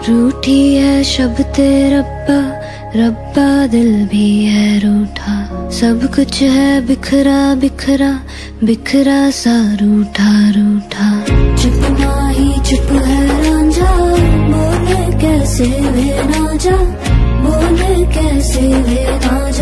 रूठी है शब्दे रब्बा, रब्बा दिल भी है रूठा। सब कुछ है बिखरा बिखरा, बिखरा सा रूठा रूठा। चुप ना ही चुप है रांझा, बोले कैसे वे ना जा, बोले कैसे वे ना